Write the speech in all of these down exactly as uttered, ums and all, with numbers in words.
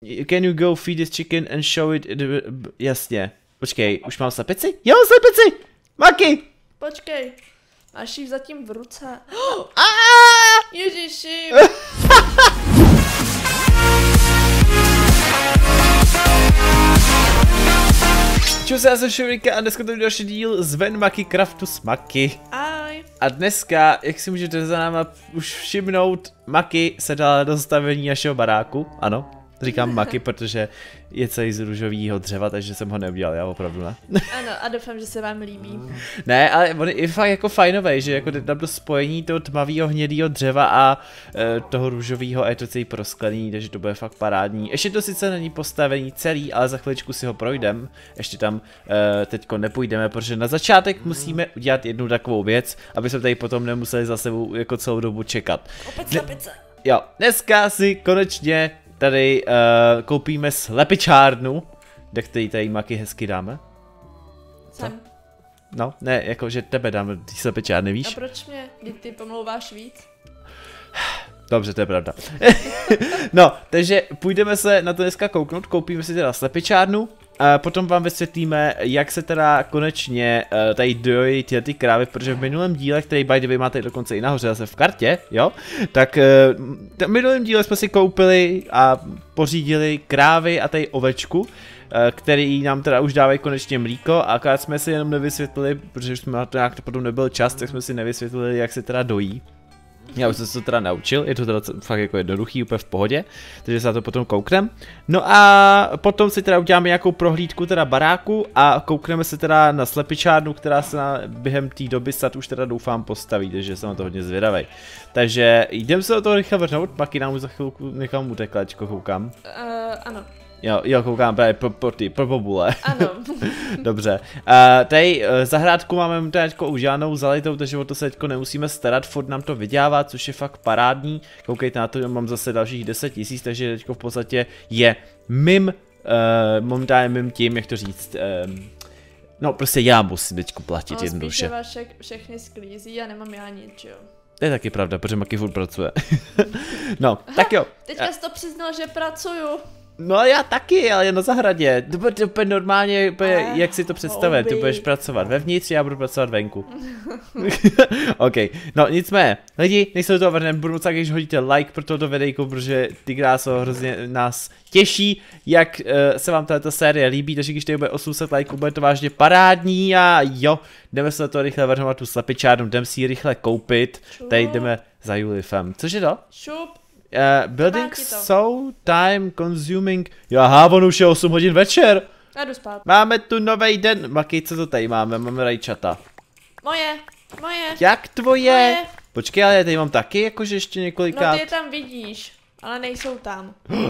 can you go feed this chicken and show it, jasně, počkej, už mám slepici? Jo, slepici! Maki! Počkej, máš jí zatím v ruce. Oh! Ježiši! Čau se, já jsem Šurika a dneska to je další díl z Ven Maki Craftu s Maki. Aj. A dneska, jak si můžete za náma už všimnout, Maki se dala do zastavení našeho baráku, ano. Říkám Maki, protože je celý z růžového dřeva, takže jsem ho neudělal, já opravdu ne. Ano, a doufám, že se vám líbí. Ne, ale on je fakt jako fajnovej, že jako tam do spojení toho tmavého hnědého dřeva a e, toho růžového a je to celý prosklený, takže to bude fakt parádní. Ještě to sice není postavení celý, ale za chviličku si ho projdem. Ještě tam e, teďko nepůjdeme, protože na začátek musíme udělat jednu takovou věc, aby jsme tady potom nemuseli za sebou jako celou dobu čekat. Opět slepice. Jo, dneska si konečně tady uh, koupíme slepičárnu, kde který tady Maki hezky dáme. Sem. No, ne, jakože tebe dáme ty slepičárny, víš? A proč mě? Vždyť ty pomlouváš víc? Dobře, to je pravda. No, takže půjdeme se na to dneska kouknout, koupíme si teda slepičárnu. A potom vám vysvětlíme, jak se teda konečně uh, tady dojí tyhle ty krávy, protože v minulém díle, který by the way máte dokonce i nahoře zase v kartě, jo, tak uh, v minulém díle jsme si koupili a pořídili krávy a tady ovečku, uh, který nám teda už dávají konečně mlíko, a akorát jsme si jenom nevysvětlili, protože už jsme na to nějak potom nebyl čas, tak jsme si nevysvětlili, jak se teda dojí. Já už jsem se to teda naučil, je to teda fakt jako jednoduchý, úplně v pohodě, takže se na to potom kouknem. No a potom si teda uděláme nějakou prohlídku teda baráku a koukneme se teda na slepičárnu, která se na, během té doby snad už teda doufám postaví, takže jsem na to hodně zvědavej. Takže jdem se do toho rychle vrhnout, Maki nám už za chvilku nechám utekla, ačko koukám. Uh, ano. Jo, jo, koukám právě pro, pro ty, pro bobule. Ano. Dobře. Uh, tady uh, zahrádku máme teďko už žádnou zalitou, takže o to se teďko nemusíme starat, furt nám to vydělává, což je fakt parádní. Koukejte na to, mám zase dalších deset tisíc, takže teďko v podstatě je mým, uh, momentálně mým tím, jak to říct, um, no prostě já musím teďko platit no, jednoduše. No spíš vše, všechny sklízí a nemám já nic, jo. To je taky pravda, protože Maki furt pracuje. No, aha, tak jo. Teďka jsi to přiznal, že pracuju. No já taky, ale na zahradě. To bude úplně normálně, úplně, eh, jak si to představuje, ty budeš pracovat vevnitř, já budu pracovat venku. OK, no nicméně, lidi, než se do toho vrhneme, budu moc tak, když hodíte like pro toto videjko, protože ty kráso hrozně nás těší, jak uh, se vám tato série líbí, takže když tady bude osm set lajků, bude to vážně parádní a jo, jdeme se do toho rychle vrhnout tu slepičárnu, jdeme si ji rychle koupit, Šup. Tady jdeme za Julifem. Cože to? Šup. Uh, building so time consuming. Jo, aha, on už je osm hodin večer. Já jdu spát. Máme tu nový den. Maki, co to tady máme? Máme rajčata. Moje, moje. Jak tvoje? Moje. Počkej, ale já tady mám taky, jakože ještě několikát. No ty je tam vidíš, ale nejsou tam.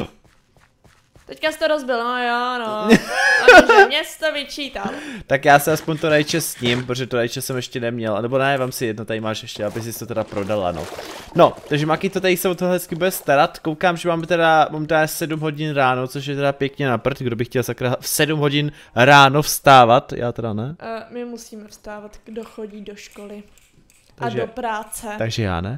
Teďka jsi to rozbil, no jo, no. Takže mě jsi to vyčítal. Tak já se aspoň to rajče s ním, protože to rajče jsem ještě neměl. Nebo ne, vám si jedno tady máš ještě, aby si to teda prodala, no. No, takže Maki to tady se o tohle hezky bude starat. Koukám, že máme teda, mám teda sedm hodin ráno, což je teda pěkně na prd. Kdo by chtěl sakra v sedm hodin ráno vstávat, já teda ne. Uh, my musíme vstávat, kdo chodí do školy. Takže, a do práce. Takže já ne.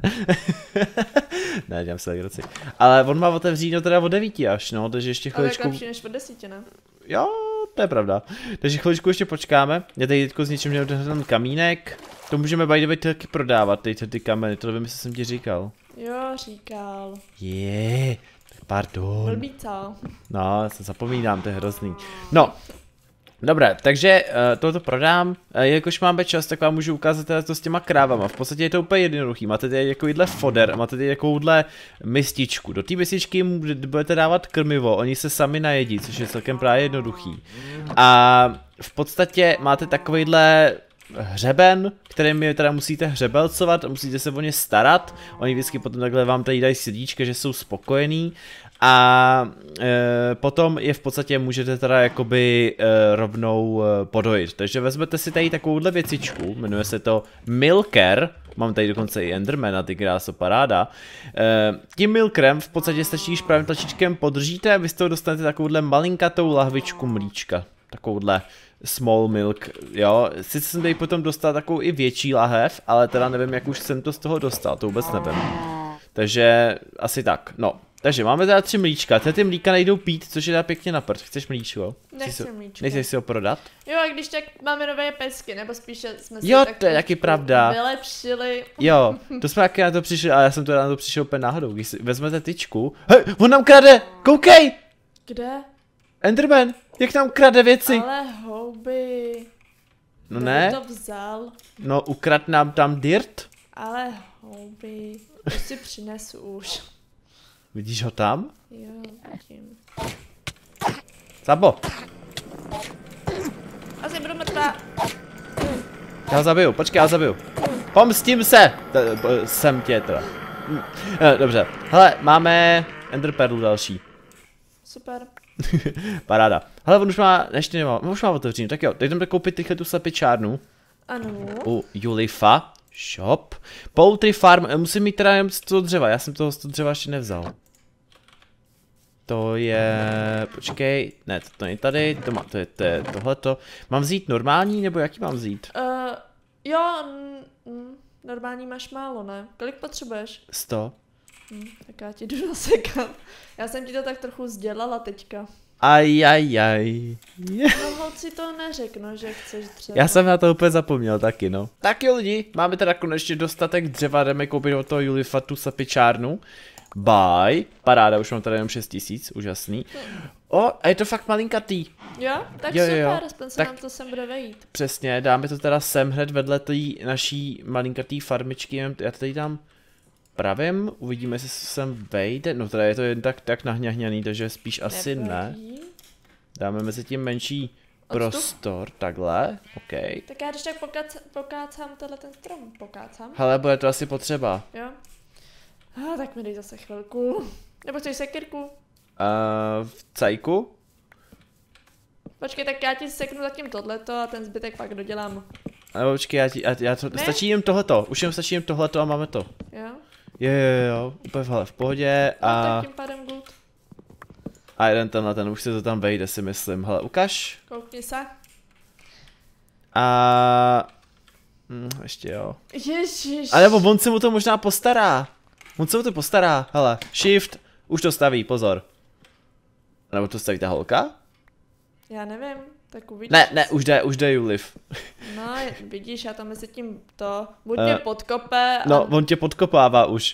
Ne, dělám se legraci. Ale on má otevříno teda od devíti až, no, takže ještě chviličku. Ale lepší než od desíti, ne? Jo, to je pravda. Takže chviličku ještě počkáme. Já tady teďko s něčím měl ten kamínek. To můžeme by the way taky prodávat, ty, ty kameny, to nevím, jestli jsem ti říkal. Jo, říkal. Je, yeah, pardon. Blbý co? No, já se zapomínám, to je hrozný. No. Dobré, takže uh, tohoto prodám, uh, jakož máme čas, tak vám můžu ukázat teda to s těma krávama. V podstatě je to úplně jednoduchý, máte tady takovýhle foder a máte tady takovouhle mističku. Do té mističky budete dávat krmivo, oni se sami najedí, což je celkem právě jednoduchý. A v podstatě máte takovýhle hřeben, kterým je teda musíte hřebelcovat a musíte se o ně starat. Oni vždycky potom takhle vám tady dají srdíčka, že jsou spokojení. A e, potom je v podstatě můžete teda jakoby e, rovnou e, podojit. Takže vezmete si tady takovouhle věcičku, jmenuje se to Milker. Mám tady dokonce i Endermana, ty kráso, paráda. E, tím milkrem v podstatě stačí, když pravým tlačítkem podržíte a vy z toho dostanete takovouhle malinkatou lahvičku mlíčka. Takovouhle small milk, jo. Sice jsem tady potom dostal takovou i větší lahev, ale teda nevím, jak už jsem to z toho dostal, to vůbec nevím. Takže asi tak, no. Takže máme teda tři mlíčka, ty ty mlíka nejdou pít, což je teda pěkně na prd. Chceš mlíčko? Nechci mlíčko. Nechceš si ho prodat? Jo, a když tak máme nové pesky, nebo spíše jsme si Jo, tak to je taky pravda. vylepšili. Jo, to jsme taky na to přišli, ale já jsem to na to přišel úplně náhodou. Když si vezmete tyčku, hej, on nám krade, koukej! Kde? Enderman, jak nám krade věci? Ale houby. No Kdo ne, to vzal? no ukrad nám tam dirt. Ale houby. To si přinesu už. Vidíš ho tam? Jo, vidím. Sabo, Asi budu mrtvá. já ho zabiju, počkej, já ho zabiju. Pomstím se! T- p- Jsem tě teda. Hm, eh, Dobře, hele, máme Ender Pearl další. Super. Paráda. Hele, on už má, ještě nemá, on už má otevřený, tak jo, teď jdeme koupit tyhle tu slepičárnu. Ano. U Julifa Shop. Poultry Farm, eh, musím mít teda jenom z toho dřeva, já jsem toho z toho dřeva ještě nevzal. To je, počkej, ne, to, to není tady, to, má, to je, to je tohleto. Mám vzít normální, nebo jaký mám vzít? Uh, jo, mm, mm, normální máš málo, ne? Kolik potřebuješ? sto. Hm, tak já ti jdu nasekat. Já jsem ti to tak trochu sdělala teďka. Ajajaj. No holci to neřeknu, že chceš dřevo. Já jsem na to úplně zapomněl taky, no. Tak jo lidi, máme teda konečně dostatek dřeva, jdeme koupit od toho Julifa tu slepičárnu. Bye. Paráda, už mám tady jenom šest tisíc, úžasný. O, a je to fakt malinkatý. Jo? Tak Jo, jo, super, jo. aspoň se Tak- nám to sem bude vejít. Přesně, dáme to teda sem hned vedle té naší malinkatý farmičky, já to tady dám pravým, uvidíme, jestli se sem vejde, no teda je to jen tak, tak nahňahňaný, takže spíš asi ne. Nevadí. Dáme mezi tím menší Odstup. prostor, takhle, ok. Tak já když tak pokác, pokácám tenhle ten strom, pokácám. Hele, bude to asi potřeba. Jo? Ah, tak mi dej zase chvilku. Nebo chceš sekirku? Uh, v cajku? Počkej, tak já ti seknu zatím tohleto a ten zbytek pak dodělám. Nebo počkej, já, ti, já, já to, Ne? stačí jen tohleto, už jen stačí jen tohleto a máme to. Jo? Jo, jo, jo, úplně v, hele, v pohodě A a, tak tím pádem good. a jeden tenhle, ten už se to tam vejde, si myslím. Hele, ukaž. Koukni se. A... Hm, ještě jo. Ježiš. A nebo on se mu to možná postará. On se mu to postará, hele, shift, už to staví, pozor. Nebo to staví ta holka? Já nevím, tak uvidíš. Ne, ne, už jde, už jde Juliv. No, vidíš, já tam mezi tím to, buď mě Eh, podkope a... No, on tě podkopává už.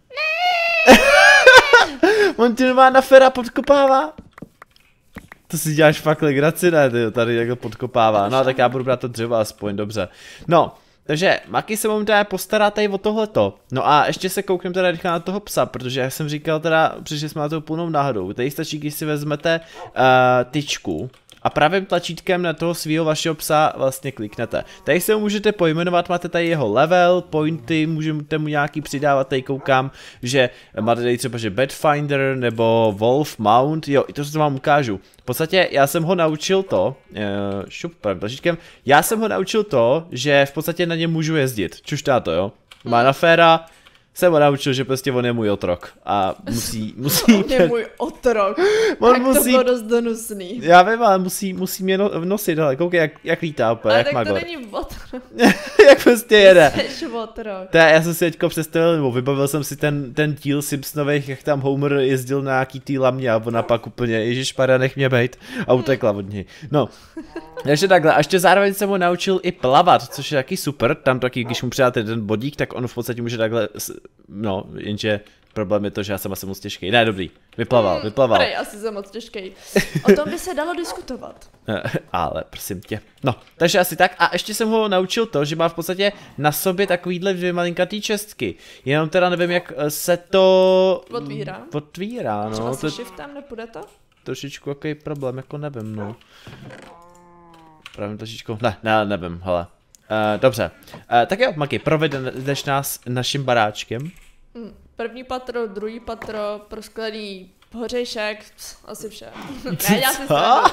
On tě má na fera podkopává? To si děláš fakt legraci, ne, ty tady jako podkopává. No, tak já budu brát to dřevo aspoň, dobře. No, takže Maki se momentálně postará tady o tohleto. No a ještě se koukneme teda rychle na toho psa, protože jak jsem říkal teda, přišli jsme na to plnou náhodou. Tady stačí, když si vezmete uh, tyčku a pravým tlačítkem na toho svého vašeho psa vlastně kliknete. Tady se ho můžete pojmenovat, máte tady jeho level, pointy, můžete mu nějaký přidávat, tady koukám, že máte tady třeba, že Bedfinder nebo Wolf Mount, jo, i to se vám ukážu. V podstatě já jsem ho naučil to, uh, šup, pravým tlačítkem, já jsem ho naučil to, že v podstatě na něm můžu jezdit, čuštá to, jo. Má na féra, jsem ho naučil, že prostě on je můj otrok a musí, musí, On je můj otrok. on Tak to musí, bylo dost donusný. já vím, ale musí, musí mě no, nosit, hele, koukej, jak, jak lítá úplně, Ale jak tak to magor. není otrok. Jak prostě jede. Jsi otrok. To je, já jsem si teďko představil, nebo vybavil jsem si ten, ten díl Simpsonových, jak tam Homer jezdil na nějaký tý lamě a ona pak úplně, ježišmarja, nech mě bejt a utekla od něj. No, takže takhle, a ještě zároveň jsem ho naučil i plavat, což je taky super, tam taky, když mu přidáte ten bodík, tak on v podstatě může takhle, s- no, jenže problém je to, že já jsem asi moc těžký. Ne, dobrý, vyplaval, vyplaval. Prej, asi jsem moc těžkej. O tom by se dalo diskutovat. Ale prosím tě. No, takže asi tak. A ještě jsem ho naučil to, že má v podstatě na sobě takovýhle dvě malinkatý čestky. Jenom teda nevím, jak se to... Otvírá. Otvírá, Třeba no. si To je shiftem nepůjde to? trošičku jaký problém, jako nevím, no. Právě trošičku... Ne, ne, nevím, hele. Uh, dobře. Uh, tak jo, Maki, provedeš nás naším baráčkem. Hm. První patro, druhý patro, prosklený hořejšek, pst, asi vše. Ne, já si Co? uh,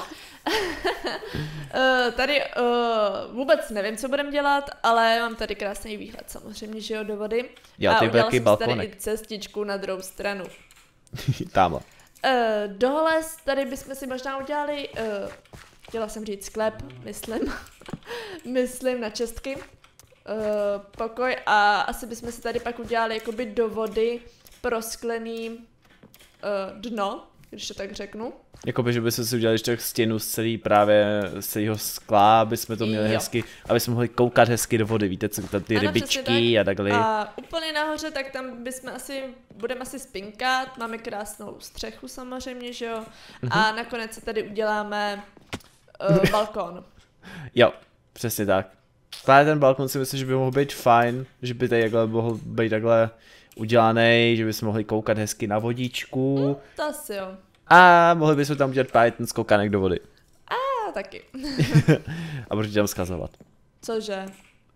Tady uh, vůbec nevím, co budeme dělat, ale mám tady krásný výhled samozřejmě, že jo, do vody. Jo, a ty udělala velký jsem si tady balkónek. i cestičku na druhou stranu. Tamhle. Uh, dohle tady bychom si možná udělali, uh, chtěla jsem říct sklep, myslím, myslím na čestky, uh, pokoj a asi bychom si tady pak udělali jakoby do vody prosklený uh, dno, když to tak řeknu. Jakoby, že bychom si udělali ještě stěnu z celý právě, z celého skla, aby jsme to měli Jo. hezky, aby jsme mohli koukat hezky do vody, víte, co tam ty Ano, rybičky přesně a takhle. A úplně nahoře, tak tam bychom asi, budeme asi spinkat, máme krásnou střechu samozřejmě, že jo. Mhm. A nakonec se tady uděláme uh, balkon. Jo, přesně tak. Právě ten balkon si myslím, že by mohl být fajn, že by tady takhle mohl být takhle udělaný, že bychom mohli koukat hezky na vodičku. Hm, to asi jo. A mohli bychom tam udělat právě ten skoukanek do vody. A taky. A budete tam skazovat. Cože?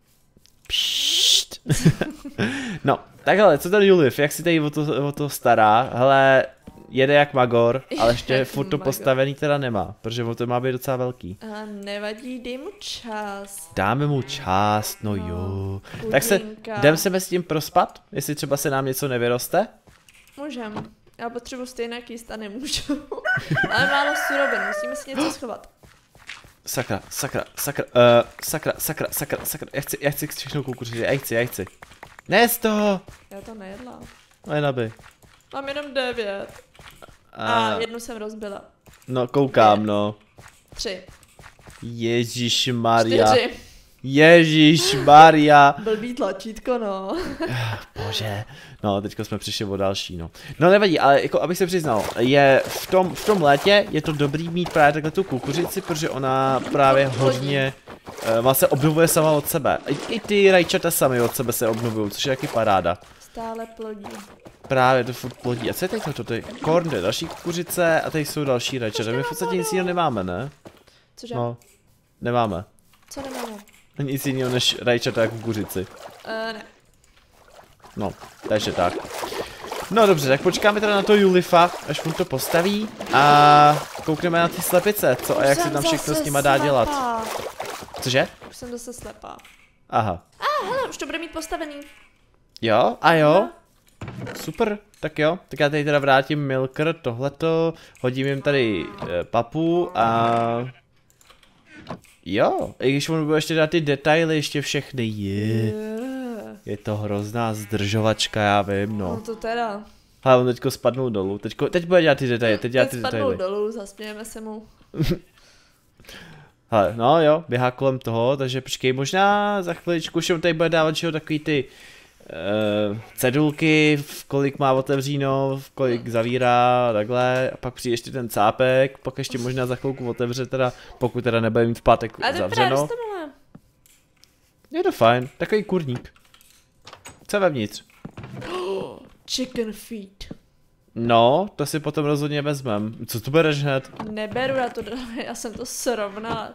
Pšt. No, takhle, co ten Juliv, jak si tady o to, o to stará? Hele, jede jak magor, ale ještě Jak furt to magor. postavený teda nemá, protože on to má být docela velký. A nevadí, dej mu čas. Dáme mu část, no No, jo. Tak se, chudinka. jdem se s tím prospat, jestli třeba se nám něco nevyroste? Můžem. Já potřebuji stejně jíst a nemůžu. Ale málo surovin, musíme si něco schovat. Sakra, sakra, sakra, uh, sakra, sakra, sakra, sakra, já chci, já chci všechno kukuřici, já chci, já chci. Ne z toho! Já to nejedla. Lenaby. Mám jenom devět. A, A jednu jsem rozbila. no koukám, no. Tři. Ježíš Maria. Čtyři. Ježíš Maria. Blbý tlačítko, no. Bože. No, teďka jsme přišli o další, no. No nevadí, ale jako abych se přiznal, je v tom, v tom létě je to dobrý mít právě takhle tu kukuřici, protože ona právě hodně uh, vlastně obnovuje sama od sebe. I, i ty rajčata sami od sebe se obnovují, což je taky paráda. Stále plodí. Právě to furt plodí. A co je teď toto? To je korn, to je další kukuřice a tady jsou další rajčata. My v podstatě nic jiného nemáme, ne? Cože? No, nemáme. Co nemáme? Nic jiného než rajčata a kukuřici. Uh, ne. No, takže tak. No dobře, tak počkáme teda na to Julifa, až on to postaví a koukneme na ty slepice, co a jak se tam všechno s nima dá dělat. Cože? Už jsem zase slepá. Aha. A ah, hele, už to bude mít postavený. Jo? A jo? Super, tak jo. Tak já tady teda vrátím Milker, tohleto, hodím jim tady e, papu a... Jo, i když on bude ještě dát ty detaily, ještě všechny, je. Yeah. Je to hrozná zdržovačka, já vím, No no. to teda. Ale on teďko spadnul dolů, teďko, teď bude dělat ty detaily, teď dělá Teď ty spadnou detaily. dolů, zasmějeme se mu. Hele, no jo, běhá kolem toho, takže počkej, možná za chviličku, že on tady bude dávat, že jo, takový ty uh, cedulky, v kolik má otevříno, v kolik zavírá, takhle, a pak přijde ještě ten cápek, pak ještě možná za chvilku otevře teda, pokud teda nebude mít v pátek A to zavřeno. právě tohle. Je to fajn, takový kurník. Co je vevnitř? Chicken feet. No, to si potom rozhodně vezmem. Co tu bereš hned? Neberu, já to já jsem to srovnala.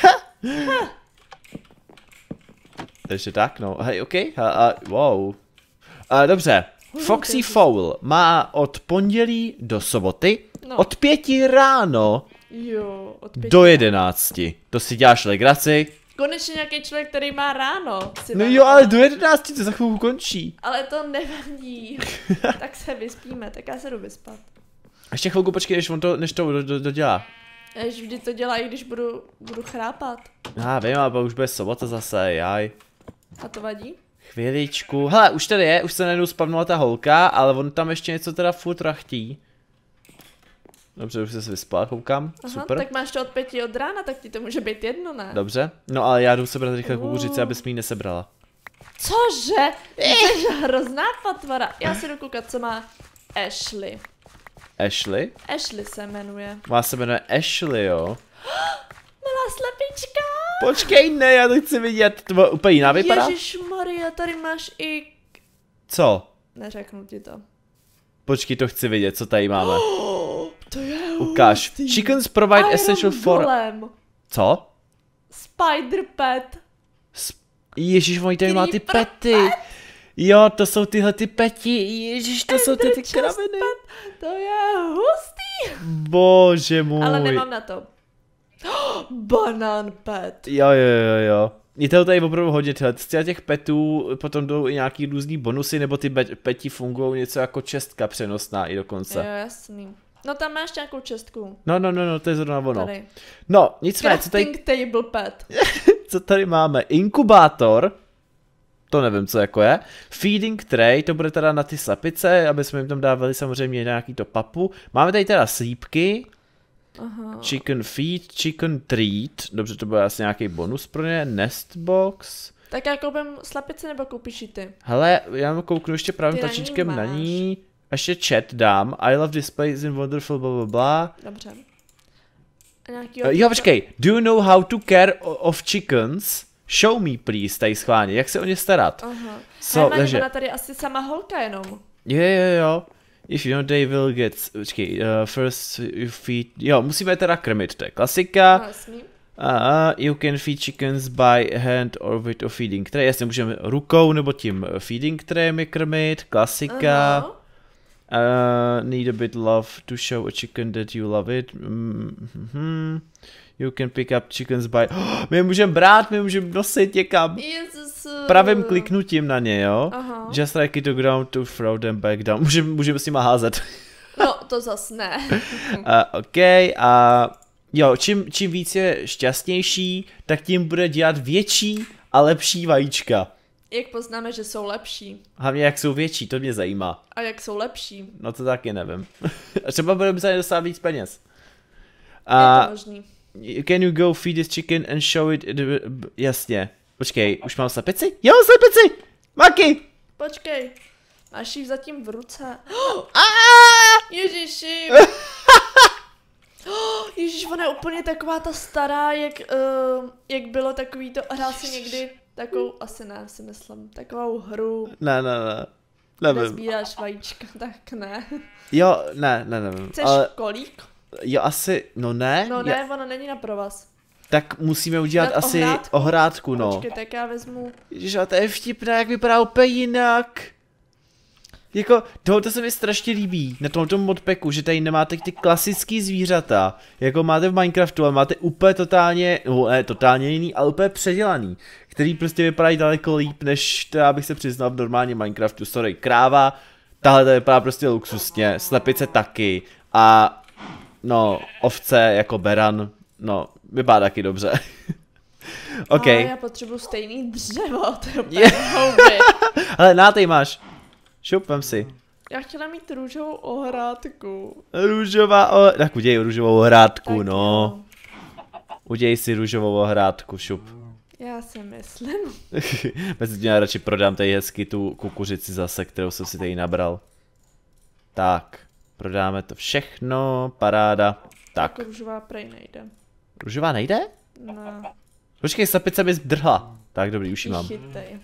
Takže tak, no, hej, ok, a, a wow. A, dobře, Foxy Fowl má od pondělí do soboty, No. od pěti ráno Jo, od pěti. do jedenácti. To si děláš legraci? Konečně nějaký člověk, který má ráno. Si No dá- jo, ale do jedenácti to za chvilku končí. Ale to nevadí. Tak se vyspíme, tak já se jdu vyspat. Ještě chvilku počkej, než on to, než to do, do, dodělá. Jež vždy to dělají, když budu, budu chrápat. Já vím, ale už bude sobota zase, jaj. A to vadí? Chvíličku, hele, už tady je, už se najednou spavnula ta holka, ale on tam ještě něco teda furt rachtí. Dobře, už se vyspal, koukám, Aha, super. tak máš to od pěti od rána, tak ti to může být jedno, ne? Dobře, no ale já jdu sebrat rychle kukuřici, Uh. abys mi ji nesebrala. Cože? Jsi hrozná potvora. Já si jdu koukat, co má Ashley. Ashley? Ashley se jmenuje. Má se jmenuje Ashley, jo? Milá slepička. Počkej, ne, já to chci vidět, to bylo úplně jiná vypadá? Ježišmarja, tady máš i... Co? Neřeknu ti to. Počkej, to chci vidět, co tady máme. Oh, to je Ukáž. hustý. Chickens provide Iron essential for... Golem. Co? Spider pet. S... Ježíš, oni tady má ty Creeper pety. Jo, to jsou tyhle ty peti, ježíš, to jsou ty, ty Chest kraviny. pet. To je hustý. Bože můj. Ale nemám na to. Oh, Banan pet. Jo, jo, jo, jo. Je toho tady opravdu hodně, tyhle. Z těch petů potom jdou i nějaký různý bonusy, nebo ty peti fungují něco jako čestka přenosná i dokonce. Jo, jasný. No tam máš nějakou čestku. No, no, no, no, to je zrovna ono. Tady. No, nicméně, co tady, Crafting table pet. co tady máme? Inkubátor. to nevím, co jako je. Feeding tray, to bude teda na ty slepice, aby jsme jim tam dávali samozřejmě nějaký to papu. Máme tady teda slípky. Aha. Chicken feed, chicken treat, dobře, to bude asi nějaký bonus pro ně, nest box. Tak já koupím slepici nebo koupíš ji ty? Hele, já kouknu ještě pravým Ty na ní tlačítkem na máš. ní. Ještě chat dám, I love this place in wonderful bla bla bla. Dobře. A nějaký Uh, jo, počkej, do you know how to care o- of chickens? Show me please, tady schválně, jak se o ně starat? Aha. Co, Hele, takže, ona tady asi sama holka jenom. jo, jo, jo. If you know, they will get, počkej, uh, first you feed, jo, musíme teda krmit, to je klasika. No, jasný. Uh, you can feed chickens by hand or with a feeding tray. Jasně, můžeme rukou nebo tím feeding trayem je krmit, klasika. Aha. Uh, need a bit love to show a chicken that you love it. Mm-hmm. You can pick up chickens by... Oh, my je můžeme brát, my je můžeme nosit někam. Jezus. Pravým kliknutím na ně, jo? Aha. Just like it to ground to throw them back down. Můžeme můžeme s nima házet. No, to zas ne. uh, OK, a jo, čím, čím víc je šťastnější, tak tím bude dělat větší a lepší vajíčka. Jak poznáme, že jsou lepší? Hlavně jak jsou větší, to mě zajímá. A jak jsou lepší? No to taky nevím. Třeba budeme se dostat víc peněz. A... Je A to možný. can you go feed this chicken and show it... Jasně. Počkej, už mám slepici? Jo, slepici! Maki! Počkej. Máš ji zatím v ruce. Ah! Ježiši. Ježíš, ona je úplně taková ta stará, jak, uh, jak bylo takový to, hrál si někdy takovou, asi ne, si myslím, takovou hru, Ne, ne, ne. kde Nevím. sbíráš vajíčka, tak ne. Jo, ne, ne, nevím. Chceš Ale kolík? jo, asi, no ne. No Já- ne, ona není na provaz. Tak musíme udělat Na asi ohrádku? ohrádku, no. Počkej, tak já vezmu, Ježiš, ale to je vtipné, jak vypadá úplně jinak. Jako, tohoto se mi strašně líbí, na tomto modpacku, že tady nemáte ty klasický zvířata, jako máte v Minecraftu, ale máte úplně totálně, no ne, totálně jiný, ale úplně předělaný, který prostě vypadají daleko líp, než to já bych se přiznal v normálním Minecraftu, sorry, kráva, tahle to vypadá prostě luxusně, slepice taky a, no, ovce jako beran, no, vypadá taky dobře. OK. ale já potřebuji stejný dřevo, to je úplně Yeah. houby. Ale na, tady máš. Šup, vem si. Já chtěla mít růžovou ohrádku. Růžová o... Tak udělej růžovou ohrádku, Tak no. jo. Udělej si růžovou ohrádku, šup. Já si myslím. Mezi tím já radši prodám tady hezky tu kukuřici zase, kterou jsem si tady nabral. Tak, prodáme to všechno, paráda. Tak, Jako růžová prej nejde. růžová nejde? Ne, Počkej, slepice mi zdrhla. Tak, dobrý, už ji mám. chytej.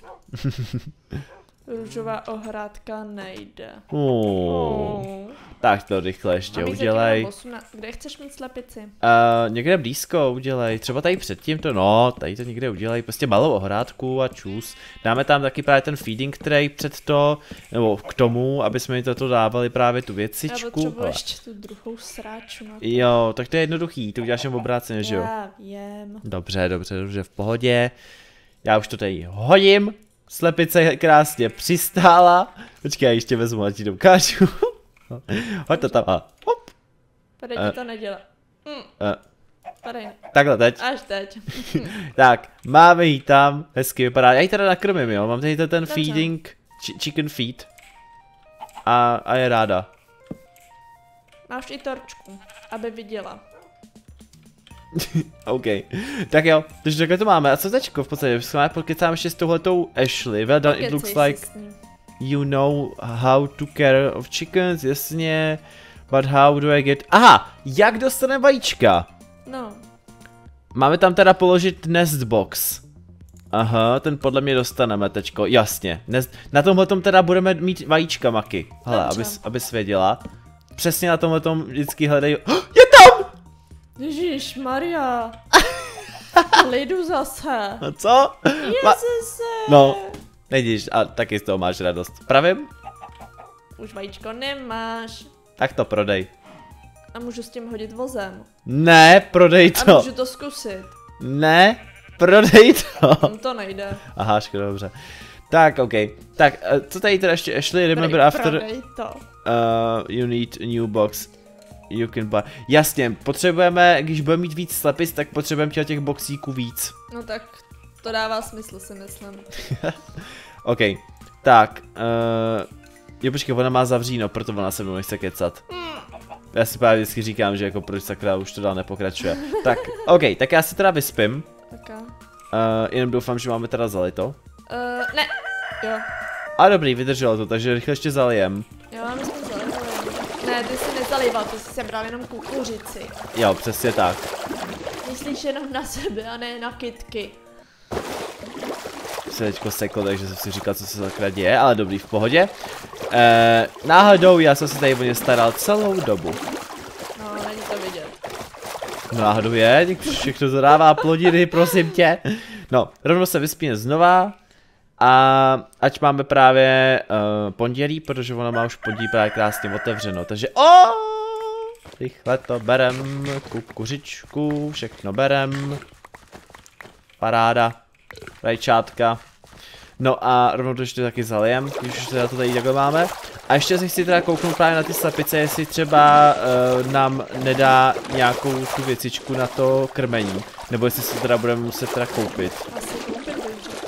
Růžová ohrádka nejde. Oh. Oh. Tak to rychle ještě Mám jí zatím udělej. jenom osmnáct. Kde chceš mít slepici? Uh, někde blízko udělej, třeba tady předtím to, no, tady to někde udělej, prostě malou ohrádku a čus. Dáme tam taky právě ten feeding tray před to, nebo k tomu, aby jsme mi toto dávali právě tu Já věcičku. potřebuji Ale- ještě tu druhou sráču na to. Jo, tak to je jednoduchý, to uděláš jen obráceně, že jo? Já vím. Dobře, dobře, dobře, v pohodě. Já už to tady hodím, slepice krásně přistála. Počkej, já ještě vezmu a ti to ukážu. Hoď to tam a hop. Tady Eh. ti to nedělá. Hm, Uh, tady. takhle teď. Až teď. Tak, máme jí tam, hezky vypadá, já ji teda nakrmím, jo, mám tady ten Dobře. feeding, či- chicken feed. A, a je ráda. Máš i torčku, aby viděla. OK, tak jo, takže takhle to máme, a co teďko v podstatě, jsme pokecáme ještě s touhletou Ashley, well done, it looks Pokecej like si s ní. you know how to care of chickens, jasně, but how do I get, aha, jak dostaneme vajíčka? No, Máme tam teda položit nest box. Aha, ten podle mě dostaneme teďko, jasně. Nest, na tomhletom teda budeme mít vajíčka, Maki. Hele, Dobře. abys, abys věděla. Přesně na tomhletom vždycky hledají, oh, je tam! Ježíš Maria. Lidu zase. A co? Ma- Jezuse. No. Vidíš, a taky z toho máš radost. Pravím? Už vajíčko nemáš. Tak to prodej. A můžu s tím hodit vozem. Ne, prodej A to. můžu to zkusit. Ne, prodej to. No to nejde. Aha, škoda, dobře. Tak, OK. Tak, eh, co tady teda ještě Ashley, remember Prodej, after... prodej to. Uh, you need a new box. You can buy. Jasně, potřebujeme, když budeme mít víc slepic, tak potřebujeme těch, těch boxíků víc. No tak to dává smysl, si myslím. OK, tak, uh, jo počkej, ona má zavříno, proto ona se mnou nechce kecat. Já si právě vždycky říkám, že jako proč sakra už to dál nepokračuje. Tak, OK, tak já si teda vyspím. Okay. Uh, jenom doufám, že máme teda zalito. Uh, ne, jo. A dobrý, vydrželo to, takže rychle ještě zalijem. Jo, my jsme zalivali. Ne, ty jsi nezalival, ty jsi sebral jenom kukuřici. Jo, přesně tak. Myslíš jenom na sebe a ne na kytky. Se teďko sekl, takže jsem si říkal, co se takhle děje, ale dobrý, v pohodě. E, náhodou já jsem se tady o ně staral celou dobu. No, není to vidět. Náhodou je, všechno to dává plodiny, prosím tě. No, rovno se vyspíme znova. A ať máme právě uh, pondělí, protože ona má už pondělí právě krásně otevřeno, takže o, rychle to berem, kukuřičku, všechno berem. Paráda, rajčátka. No a rovnou to ještě taky zalijem, když už teda to tady takhle máme. A ještě si chci teda kouknout právě na ty slepice, jestli třeba uh, nám nedá nějakou tu věcičku na to krmení. Nebo jestli si teda budeme muset teda koupit. Asi koupit bych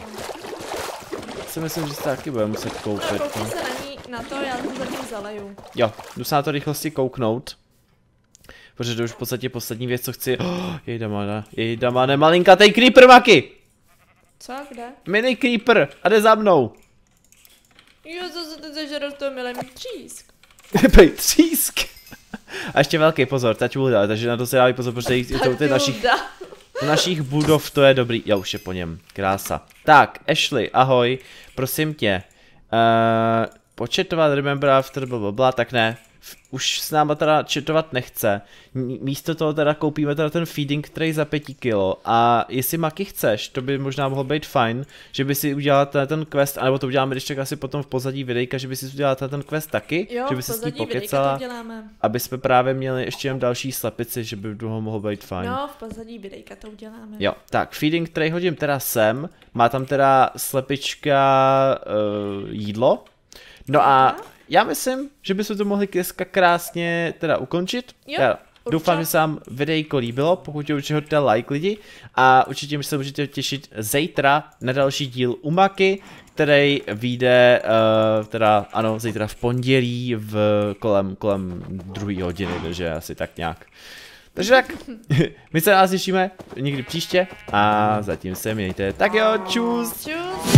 Si myslím, že se taky budeme muset koupit. no, koupí se na, ní, na to, já to zatím zaleju. Jo, jdu se na to rychlosti kouknout. Protože to už v podstatě poslední věc, co chci. Oh, jej damane, jej damane, malinkatej creeper maky! Co, kde? Mini creeper, a jde za mnou. Jo, zase ty zežeral to milý třísk. Pej, třísk. A ještě velký pozor, taťulda, takže na to se dávají pozor, protože jsou ty našich, našich budov, to je dobrý. Jo, už je po něm, krása. Tak, Ashley, ahoj, prosím tě. Uh, početovat, remember after, blablabla, tak ne. Už s náma teda četovat nechce. Místo toho teda koupíme teda ten feeding tray za pět kilo. A jestli Maki chceš, to by možná mohlo být fajn, že by si udělala ten, ten quest, anebo to uděláme když tak asi potom v pozadí videjka, že by si udělala ten, ten quest taky, jo, že by si s ní pokecala, aby jsme právě měli ještě jen další slepici, že by toho mohlo být fajn. No, v pozadí videjka to uděláme. Jo, tak feeding tray hodím teda sem, má tam teda slepička uh, jídlo. No a já myslím, že bychom to mohli dneska krásně teda ukončit. Jo, já určitě. doufám, že se vám videjko líbilo, pokud určitě hodíte like lidi. A určitě se můžete těšit zítra na další díl u Maki, který vyjde, uh, teda ano, zítra v pondělí v kolem, kolem druhé hodiny, takže asi tak nějak. Takže tak, my se nás těšíme někdy příště a zatím se mějte. Tak jo, čus! Čus!